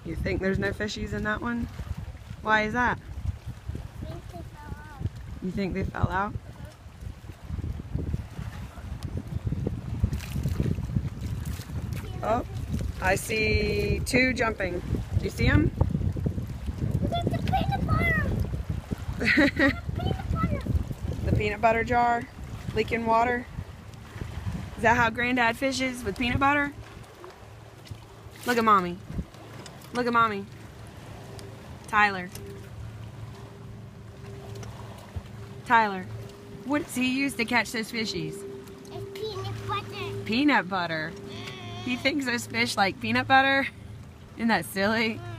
You think there's no fishies in that one? Why is that? I think they fell out. You think they fell out? Oh, I see two jumping. Do you see them? Look at the peanut butter. Peanut butter. The peanut butter jar leaking water. Is that how Granddad fishes, with peanut butter? Look at Mommy. Look at Mommy. Tyler. Tyler, what does he use to catch those fishies? It's peanut butter. Peanut butter. He thinks those fish like peanut butter? Isn't that silly?